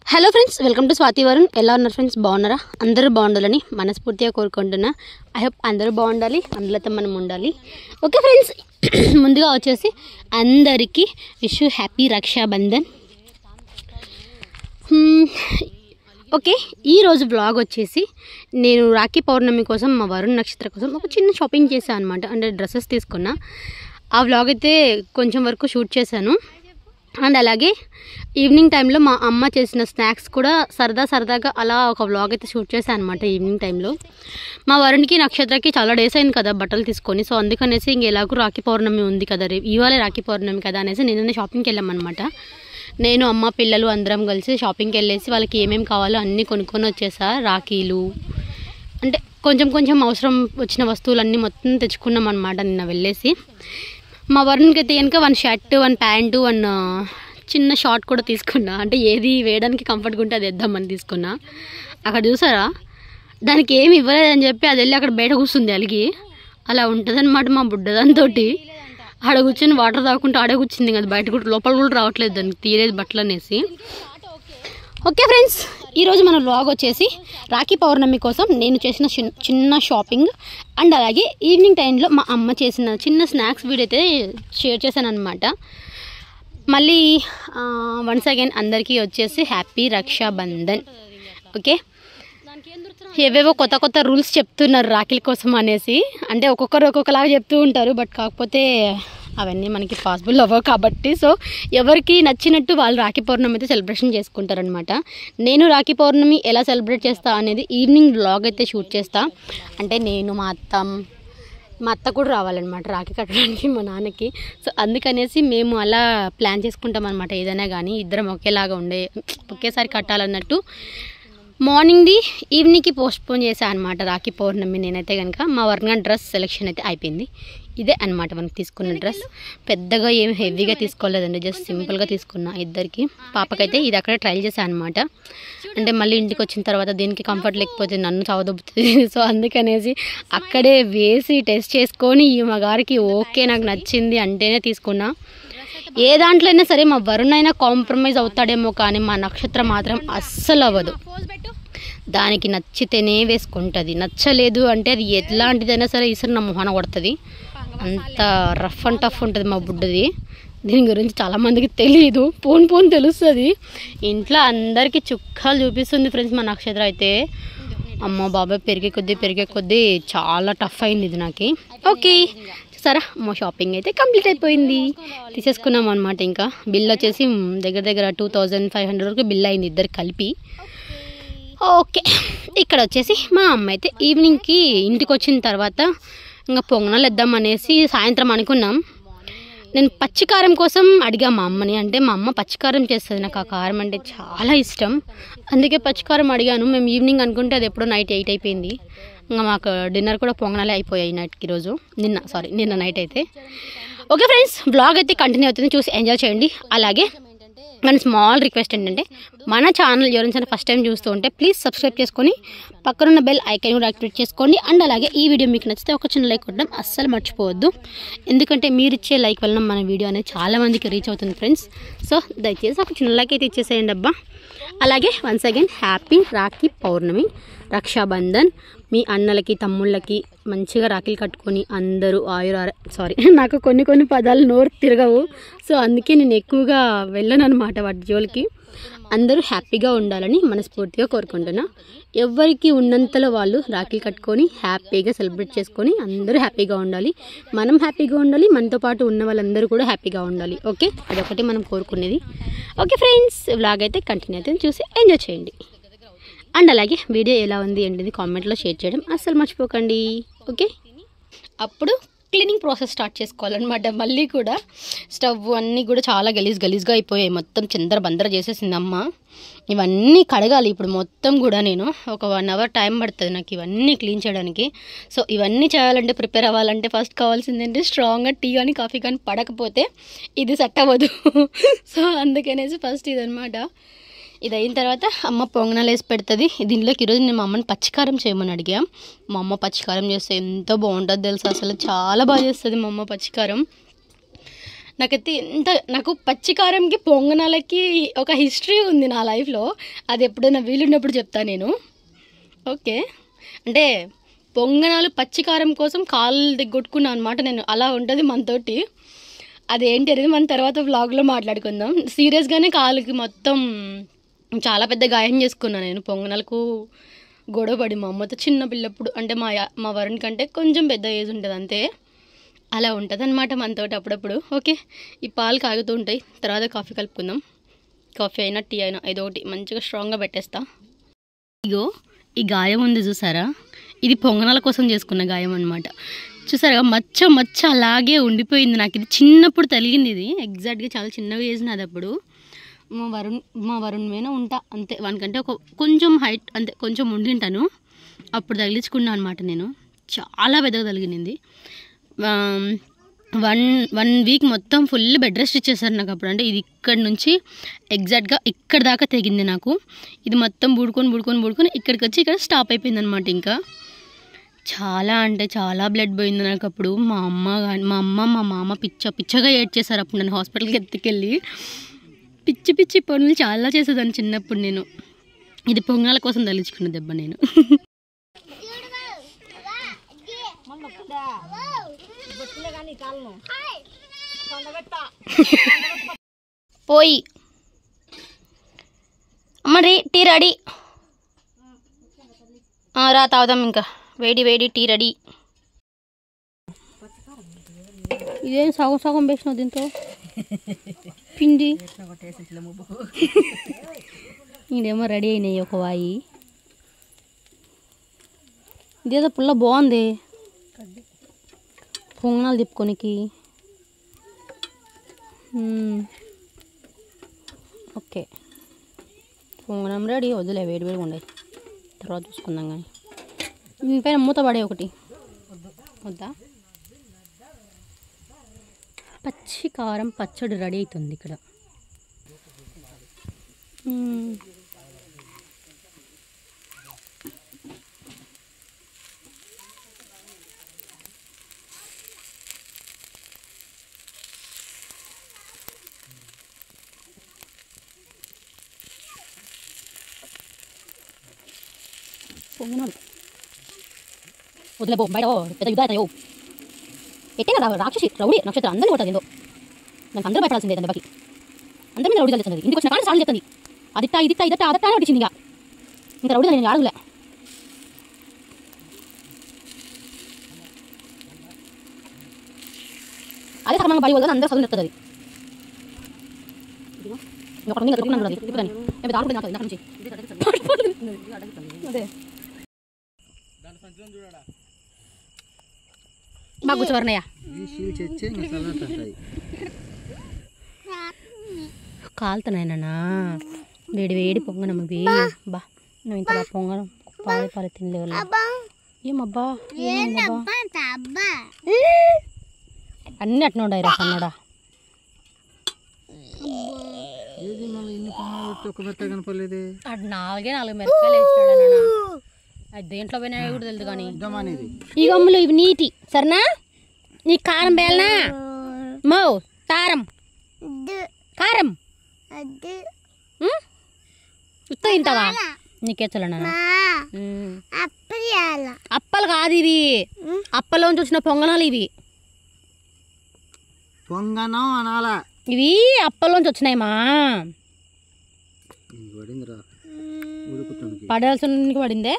Hello friends, welcome to Swathi Varun. ఎలా ఉన్నారు friends? బాగున్నారా? అందరూ బాగుండాలని మనస్ఫూర్తిగా కోరుకుంటున్నా. ఐ హోప్ అందరూ బాగుండాలి, అందులో మనం ఉండాలి. ఓకే ఫ్రెండ్స్, ముందుగా వచ్చేసి అందరికీ విష్ హ్యాపీ రక్షాబంధన్. ఓకే, ఈరోజు బ్లాగ్ వచ్చేసి నేను రాఖీ పౌర్ణమి కోసం మా వరుణ్ నక్షత్ర కోసం ఒక చిన్న షాపింగ్ చేశాను అనమాట. అంటే డ్రెస్సెస్ తీసుకున్నా. ఆ వ్లాగ్ అయితే కొంచెం వరకు షూట్ చేశాను. అండ్ అలాగే ఈవినింగ్ టైంలో మా అమ్మ చేసిన స్నాక్స్ కూడా సరదాగా అలా ఒక వ్లాగ్ అయితే షూట్ చేశాను అనమాట. ఈవినింగ్ టైంలో మా వరుణ్కి నక్షత్రకి చాలా డేస్ అయింది కదా బట్టలు తీసుకొని. సో అందుకనేసి ఎలాగో రాఖీ పౌర్ణమి ఉంది కదా, ఇవాళ రాఖీ పౌర్ణమి కదా అనేసి నిన్ననే షాపింగ్కి వెళ్ళామన్నమాట. నేను అమ్మ పిల్లలు అందరం కలిసి షాపింగ్కి వెళ్ళేసి వాళ్ళకి ఏమేమి కావాలో అన్నీ కొనుక్కొని వచ్చేసా. రాఖీలు అంటే కొంచెం అవసరం వచ్చిన వస్తువులన్నీ మొత్తం తెచ్చుకున్నాం అనమాట నిన్న వెళ్ళేసి. మా వరుణ్కి అయితే కనుక 1 షర్ట్ 1 ప్యాంటు 1 చిన్న షార్ట్ కూడా తీసుకున్నా. అంటే ఏది వేయడానికి కంఫర్ట్గా ఉంటే అది వేద్దామని తీసుకున్నా. అక్కడ చూసారా, దానికి ఏమి ఇవ్వలేదని చెప్పి అది వెళ్ళి అక్కడ బయట కూర్చుంది అలిగి. అలా ఉంటుందన్నమాట మా బుడ్డ దాంతో. ఆడ కూర్చొని వాటర్ తాగుకుంటూ ఆడే కూర్చుంది కదా, బయట కూడా లోపల కూడా రావట్లేదు, దానికి తీరేది బట్టలు అనేసి. ఓకే ఫ్రెండ్స్, ఈరోజు మన వ్లాగ్ వచ్చేసి రాఖీ పౌర్ణమి కోసం నేను చేసిన చిన్న షాపింగ్ అండ్ అలాగే ఈవినింగ్ టైంలో మా అమ్మ చేసిన చిన్న స్నాక్స్ వీడియో అయితే షేర్ చేశాను అనమాట. మళ్ళీ వన్స్ అగైన్ అందరికీ వచ్చేసి హ్యాపీ రక్షాబంధన్. ఓకే, ఏవేవో కొత్త రూల్స్ చెప్తున్నారు రాఖీల కోసం అనేసి. అంటే ఒక్కొక్కరు ఒక్కొక్కలాగా చెప్తూ ఉంటారు, బట్ కాకపోతే అవన్నీ మనకి పాసిబుల్ అవ్వవు కాబట్టి. సో ఎవరికి నచ్చినట్టు వాళ్ళు రాఖీ పౌర్ణమి అయితే సెలబ్రేషన్ చేసుకుంటారనమాట. నేను రాఖీ పౌర్ణమి ఎలా సెలబ్రేట్ చేస్తా అనేది ఈవినింగ్ వ్లాగ్ అయితే షూట్ చేస్తా. అంటే నేను మా అత్త కూడా రావాలన్నమాట రాఖీ కట్టడానికి మా నాన్నకి. సో అందుకనేసి మేము అలా ప్లాన్ చేసుకుంటాం అనమాట. ఏదైనా కానీ ఇద్దరం ఒకేలాగా ఒకేసారి కట్టాలన్నట్టు మార్నింగ్ది ఈవినింగ్కి పోస్ట్పోన్ చేశాను అనమాట రాఖీ పౌర్ణమి. నేనైతే కనుక మా వరుణ్ డ్రెస్ సెలెక్షన్ అయితే అయిపోయింది. ఇదే అనమాట మనకు తీసుకున్న డ్రెస్. పెద్దగా ఏం హెవీగా తీసుకోలేదండి, జస్ట్ సింపుల్గా తీసుకున్నా ఇద్దరికి. పాపకైతే ఇది అక్కడ ట్రైల్ చేశాను అనమాట. అంటే మళ్ళీ ఇంటికి వచ్చిన తర్వాత దీనికి కంఫర్ట్ లేకపోతే నన్ను చదవదొబ్బుతుంది. సో అందుకనేసి అక్కడే వేసి టెస్ట్ చేసుకొని ఈ మా గారికి ఓకే నాకు నచ్చింది అంటేనే తీసుకున్నా. ఏ దాంట్లో అయినా సరే మా వరుణ్ అయినా కాంప్రమైజ్ అవుతాడేమో, కానీ మా నక్షత్రం మాత్రం అస్సలు అవ్వదు. దానికి నచ్చితేనే వేసుకుంటుంది, నచ్చలేదు అంటే అది ఎట్లాంటిదైనా సరే ఈసారి నా మొహన కొడుతుంది. అంత రఫ్ అండ్ టఫ్ ఉంటుంది మా బుడ్డది. దీని గురించి చాలామందికి తెలియదు, పోను తెలుస్తుంది. ఇంట్లో అందరికీ చుక్కలు చూపిస్తుంది ఫ్రెండ్స్. మా నక్షత్రం అయితే అమ్మ బాబాయ్ పెరిగే కొద్దీ చాలా టఫ్ అయింది ఇది నాకు. ఓకే సరే, మా షాపింగ్ అయితే కంప్లీట్ అయిపోయింది, తీసేసుకున్నాం అనమాట. ఇంకా బిల్ వచ్చేసి దగ్గర 2500 వరకు బిల్ అయింది ఇద్దరు కలిపి. ఓకే, ఇక్కడ వచ్చేసి మా అమ్మ అయితే ఈవినింగ్కి ఇంటికి వచ్చిన తర్వాత ఇంకా పొంగనాలు వేద్దామనేసి సాయంత్రం అనుకున్నాం. నేను పచ్చికారం కోసం అడిగా మా అమ్మని. అంటే మా అమ్మ పచ్చికారం చేస్తుంది, నాకు ఆ కారం అంటే చాలా ఇష్టం, అందుకే పచ్చికారం అడిగాను. మేము ఈవినింగ్ అనుకుంటే అది ఎప్పుడో నైట్ 8 అయిపోయింది. ఇంకా మాకు డిన్నర్ కూడా పొంగనాలే అయిపోయాయి నైట్కి ఈరోజు. నిన్న నైట్ అయితే. ఓకే ఫ్రెండ్స్, బ్లాగ్ అయితే కంటిన్యూ అవుతుంది, చూసి ఎంజాయ్ చేయండి. అలాగే మన స్మాల్ రిక్వెస్ట్ ఏంటంటే మన ఛానల్ ఎవరైనా ఫస్ట్ టైం చూస్తూ ఉంటే ప్లీజ్ సబ్స్క్రైబ్ చేసుకొని పక్కనున్న బెల్ ఐకాన్ కూడా యాక్టివేట్ చేసుకోండి. అండ్ అలాగే ఈ వీడియో మీకు నచ్చితే ఒక చిన్న లైక్ కొట్టడం అస్సలు మర్చిపోవద్దు, ఎందుకంటే మీరు ఇచ్చే లైక్ వలన మన వీడియో అనేది చాలామందికి రీచ్ అవుతుంది ఫ్రెండ్స్. సో దయచేసి ఒక చిన్న లైక్ అయితే ఇచ్చేసేయండి అబ్బా. అలాగే once again happy Rakhi Pournami, Rakshabandhan. మీ అన్నలకి తమ్ముళ్ళకి మంచిగా రాఖీలు కట్టుకొని అందరూ నాకు కొన్ని పదాలు నోరు తిరగవు, సో అందుకే నేను ఎక్కువగా వెళ్ళను అనమాట వాటి జోలికి. అందరూ హ్యాపీగా ఉండాలని మనస్ఫూర్తిగా కోరుకుంటున్నా. ఎవరికి ఉన్నంతలో వాళ్ళు రాఖీలు కట్టుకొని హ్యాపీగా సెలబ్రేట్ చేసుకొని అందరూ హ్యాపీగా ఉండాలి, మనం హ్యాపీగా ఉండాలి, మనతో పాటు ఉన్న వాళ్ళందరూ కూడా హ్యాపీగా ఉండాలి. ఓకే, అదొకటి మనం కోరుకునేది. ఓకే ఫ్రెండ్స్, వ్లాగ్ అయితే కంటిన్యూ అయితే చూసి ఎంజాయ్ చేయండి. అండ్ అలాగే వీడియో ఎలా ఉంది ఏంటిది కామెంట్లో షేర్ చేయడం అస్సలు మర్చిపోకండి. ఓకే, అప్పుడు క్లీనింగ్ ప్రాసెస్ స్టార్ట్ చేసుకోవాలన్నమాట. మళ్ళీ కూడా స్టవ్ అన్నీ కూడా చాలా గలీజ్గా అయిపోయాయి, మొత్తం చిందరబందర చేసేసింది అమ్మ. ఇవన్నీ కడగాలి ఇప్పుడు మొత్తం కూడా. నేను ఒక 1 అవర్ టైం పడుతుంది నాకు ఇవన్నీ క్లీన్ చేయడానికి. సో ఇవన్నీ చేయాలంటే, ప్రిపేర్ అవ్వాలంటే ఫస్ట్ కావాల్సింది ఏంటంటే స్ట్రాంగ్గా టీ కానీ కాఫీ కానీ పడకపోతే ఇది సెట్ అవ్వదు. సో అందుకనేసి ఫస్ట్ ఇదనమాట. ఇది అయిన తర్వాత అమ్మ పొంగనాలు వేసి పెడుతుంది. దీంట్లోకి ఈరోజు నేను మా అమ్మని పచ్చికారం చేయమని అడిగా. మా అమ్మ పచ్చికారం చేస్తే ఎంతో బాగుంటుంది తెలుసా, అసలు చాలా బాగా చేస్తుంది మా అమ్మ పచ్చికారం. నాకైతే నాకు పచ్చికారంకి పొంగనాలకి ఒక హిస్టరీ ఉంది నా లైఫ్లో. అది ఎప్పుడైనా వీలున్నప్పుడు చెప్తాను నేను. ఓకే, అంటే పొంగనాలు పచ్చికారం కోసం కాళ్ళు కొట్టుకున్నాను అనమాట నేను. అలా ఉంటుంది మనతోటి. అదేంటి అనేది మన తర్వాత వ్లాగ్లో మాట్లాడుకుందాం. సీరియస్గానే కాలుకి మొత్తం చాలా పెద్ద గాయం చేసుకున్నాను నేను పొంగనాలకు గొడవపడి మా అమ్మతో. చిన్న పిల్లప్పుడు అంటే మా వరుణ్ కంటే కొంచెం పెద్ద ఏజ్ ఉంటుంది అంతే. అలా ఉంటుంది అనమాట మనతోటి అప్పుడప్పుడు. ఓకే, ఈ పాలు కాగుతూ ఉంటాయి, తర్వాత కాఫీ కలుపుకుందాం. కాఫీ అయినా టీ అయినా ఏదో ఒకటి మంచిగా స్ట్రాంగ్గా పెట్టేస్తా. ఇగో ఈ గాయం ఉంది చూసారా, ఇది పొంగనాల కోసం చేసుకున్న గాయం అనమాట. చూసారా మచ్చ మచ్చ అలాగే ఉండిపోయింది నాకు. ఇది చిన్నప్పుడు తగిలింది, ఇది ఎగ్జాక్ట్గా చాలా చిన్నగా చేసిన అది. అప్పుడు మా వరుణ్ మీద ఉంటా అంతే, వానికంటే కొంచెం హైట్ అంతే, కొంచెం ఉండింటాను. అప్పుడు తగిలించుకున్నా అనమాట నేను. చాలా పెద్దగా తగిలింది. 1 వీక్ మొత్తం ఫుల్ బెడ్ రెస్ట్ ఇచ్చేసారు నాకు అప్పుడు. అంటే ఇది ఇక్కడ నుంచి ఎగ్జాక్ట్గా ఇక్కడ దాకా తెగింది నాకు. ఇది మొత్తం బుడుకొని ఇక్కడికి వచ్చి ఇక్కడ స్టాప్ అయిపోయింది అనమాట. ఇంకా చాలా అంటే చాలా బ్లడ్ పోయింది నాకు అప్పుడు. మా మామ పిచ్చగా ఏడ్చేశారు అప్పుడు నన్ను హాస్పిటల్కి ఎత్తుకెళ్ళి. పిచ్చి పనులు చాలా చేసేదాన్ని చిన్నప్పుడు నేను. ఇది పొంగనాల కోసం తగిలించుకున్న దెబ్బ నేను. పోయి అమ్మ టీ రెడీ రా తాగుదాం. ఇంకా వేడి టీ రెడీ. ఇదేం సగం వేసినావు దీంతో పిండి. ఇదేమో రెడీ అయినాయి ఒక వాయి. ఇదేదో పుల్ల బాగుంది పొంగనాలు తిప్పుకోనికి. Okay, పొంగనం ready. వద్దులే, వేడిగా ఉండే, తర్వాత చూసుకుందాం. కానీ దీనిపైన మూత పడే ఒకటి వద్దా. పచ్చి కారం పచ్చడి రెడీ అవుతుంది ఇక్కడ. పొంగనాలు వదిలే బో, బయట పెద్ద యుద్ధ అవుతాయో. ఎట్టేనా రాక్షసి రౌడీ నక్షత్రం అందరినీ కొట్టదు. ఏందో నాకు అందరూ భయపడాల్సిందే దెబ్బకి. అందరి మీద రౌడీ చల్లుతుంది. ఇంటికి వచ్చిన కానీ సార్లు చెప్తుంది, అదిట్టా ఇదిట్టా ఇదట్టా అదట్టా అని పట్టించింది. ఇక ఇంత రౌడీ నేను ఆడలే. అదే సగం బడి వల్ల అందరూ చదువు చెప్తుంది. అది ఒక తిప్పుకొని తిప్పుతాను ఆడుకుంది నుంచి. అదే బాగా కూర్చోవరనయ్యా. కాలుతున్నాయనా వేడి పొంగనమ్మవి. బా నువ్వు ఇంత పొంగనం పాలి తినలేవు. ఏమబ్బా అన్నీ అట్నే ఉండాయి రా సన్నడా. అటు 4 మిరపకాయలు వేసినాడు. అది దేంట్లో పోయినా కూడా తెలియదు. కానీ ఈ గమ్ములు ఇవి నీటి సరేనా. నీ కారం బేలనా మో కారం ఉత్త తింటావా? నీకేచ్చలనా అప్పలు కాదు ఇవి, అప్పలోంచి వచ్చిన పొంగనాలు ఇవి. పొంగనం అనాలా ఇవి అప్పలోంచి వచ్చినాయమ్మా. పడాల్సిన పడిందే.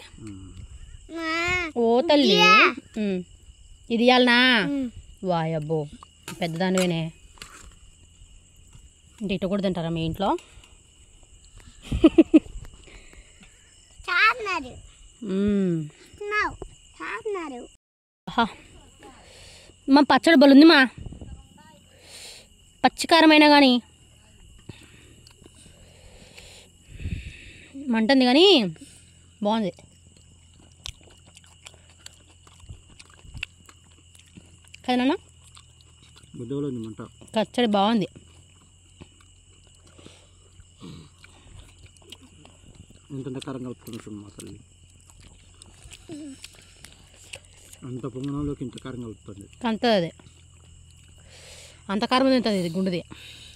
ఓ తల్లి ఇది ఇవ్వాలనా? వాయబ్బో పెద్దదానివేనే. అంటే ఇటు కూడా తింటారా మీ ఇంట్లో? మా పచ్చడి బలుంది మా పచ్చికారమైనా కానీ మంటుంది కానీ బాగుంది. కదనా పచ్చడి బాగుంది. కారం కలుపుకున్నట్టు మా తల్లి అంత పొంగనంలోకి ఇంత కారం కలుపుతుంది. అంతే అదే అంత కారం తింటుంది ఇది గుండుది